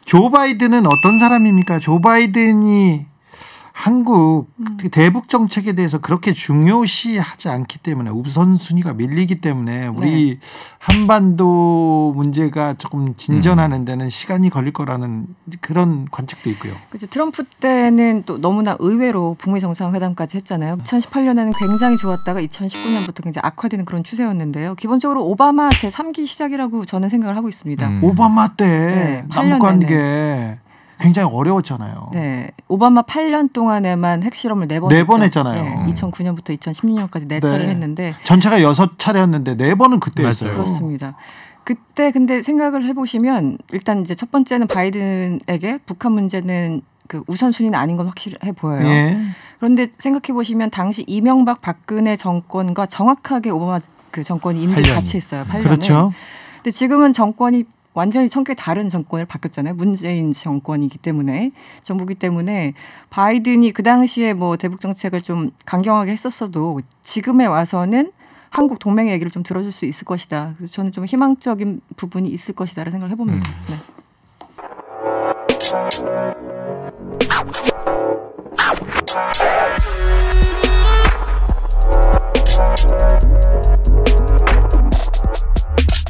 조 바이든은 어떤 사람입니까? 조 바이든이 한국 대북 정책에 대해서 그렇게 중요시하지 않기 때문에 우선순위가 밀리기 때문에 우리 한반도 문제가 조금 진전하는 데는 시간이 걸릴 거라는 그런 관측도 있고요. 그렇죠. 트럼프 때는 또 너무나 의외로 북미 정상회담까지 했잖아요. 2018년에는 굉장히 좋았다가 2019년부터 굉장히 악화되는 그런 추세였는데요. 기본적으로 오바마 제3기 시작이라고 저는 생각을 하고 있습니다. 오바마 때 남북관계 굉장히 어려웠잖아요. 네, 오바마 8년 동안에만 핵실험을 4번 했잖아요. 네, 2009년부터 2016년까지 4차를 했는데 전체가 6차례였는데 4번은 그때였어요. 그렇습니다. 그때 근데 생각을 해보시면 일단 이제 첫 번째는 바이든에게 북한 문제는 그 우선순위는 아닌 건 확실해 보여요. 예. 그런데 생각해 보시면 당시 이명박 박근혜 정권과 정확하게 오바마 그 정권이 임기를 같이 했어요. 8년에. 그렇죠. 근데 지금은 정권이 완전히 성격이 다른 정권을 바뀌었잖아요. 문재인 정권이기 때문에 정부기 때문에 바이든이 그 당시에 뭐 대북 정책을 좀 강경하게 했었어도 지금에 와서는 한국 동맹의 얘기를 좀 들어줄 수 있을 것이다. 그래서 저는 좀 희망적인 부분이 있을 것이다라는 생각을 해봅니다. 네.